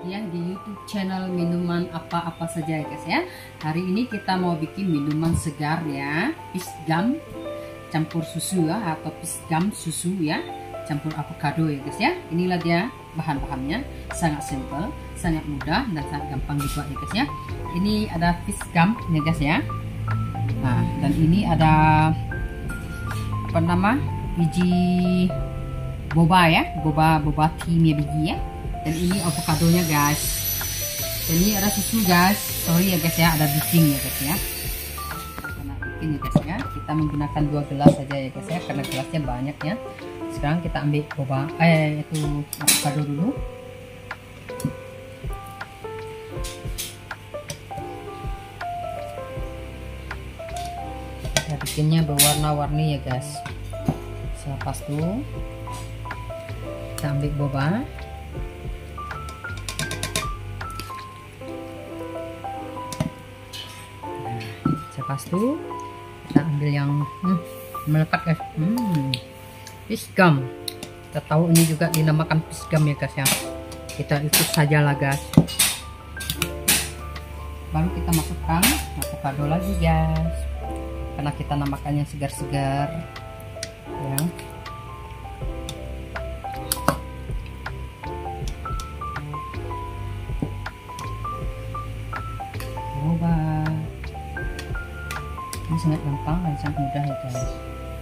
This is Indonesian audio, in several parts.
ya di YouTube channel minuman apa-apa saja ya guys ya. Hari ini kita mau bikin minuman segar ya, pisgam campur susu ya, atau pisgam susu ya, campur avocado ya guys ya. Inilah dia bahan-bahannya, sangat simple, sangat mudah dan sangat gampang dibuat ya guys ya. Ini ada pisgam ya guys ya. Nah, dan ini ada apa nama, biji boba ya, boba tea biji ya. Dan ini avokadonya guys. Dan ini ada susu guys. Sorry ya guys ya, ada bicing ya guys ya. Karena bikin ya guys ya. Kita menggunakan 2 gelas saja ya guys ya, karena gelasnya banyak ya. Sekarang kita ambil boba, itu avocado dulu. Kita bikinnya berwarna-warni ya guys. Selepas itu kita ambil boba. Lepas itu kita ambil yang melekat guys, pisgam. Kita tahu ini juga dinamakan pisgam ya guys ya. Kita ikut saja lah guys. Baru kita masukkan avocado lagi guys, karena kita namakannya segar-segar ya. Coba. Ini sangat gampang dan sangat mudah ya guys.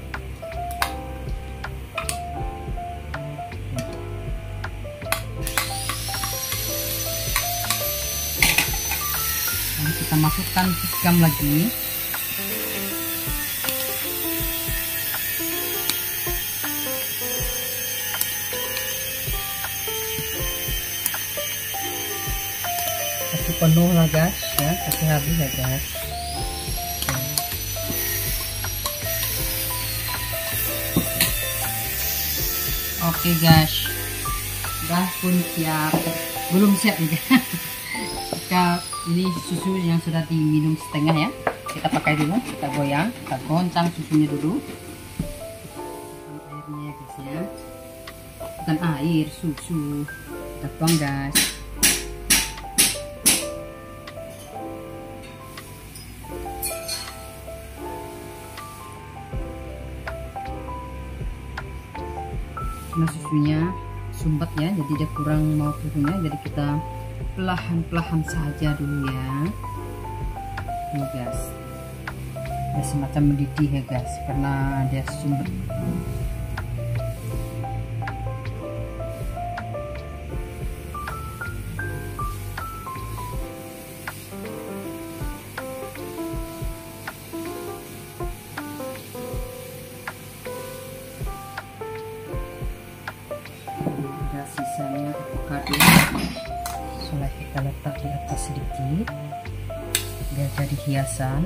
Lalu kita masukkan pisgam lagi. Kasih penuh lah guys ya, kasih habis ya guys. Oke guys, udah pun siap, belum siap juga. Jika ini susu yang sudah diminum setengah ya, kita pakai dulu, kita goyang, kita goncang susunya dulu. Airnya ya guys ya, bukan air, susu. Kita tuang guys. Nah, susunya sumbat ya, jadi dia kurang mau susunya, jadi kita perlahan-perlahan saja dulu ya. Nih guys, dia semacam mendidih ya guys, karena dia sumbat. Sisanya avocado soleh kita letak di atas sedikit biar jadi hiasan.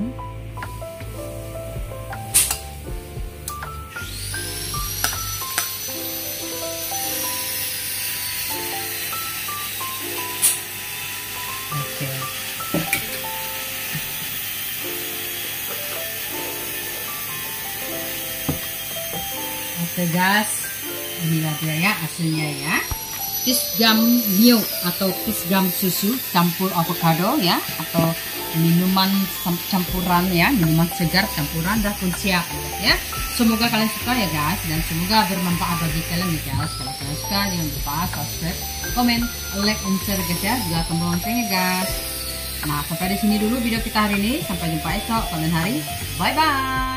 Oke guys, inilah dia ya hasilnya ya. Pisgam milk atau pisgam susu campur avocado ya, atau minuman campuran ya, minuman segar campuran dah pun siap ya. Semoga kalian suka ya guys, dan semoga bermanfaat bagi kalian ya guys. Kalau kalian suka jangan lupa subscribe, komen, like, and share guys ya, juga tombol loncengnya guys. Nah, sampai di sini dulu video kita hari ini, sampai jumpa esok kalian hari, bye bye.